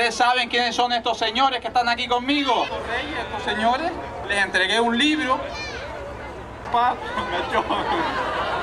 ustedes saben quiénes son estos señores que están aquí conmigo. Estos reyes, estos señores, les entregué un libro.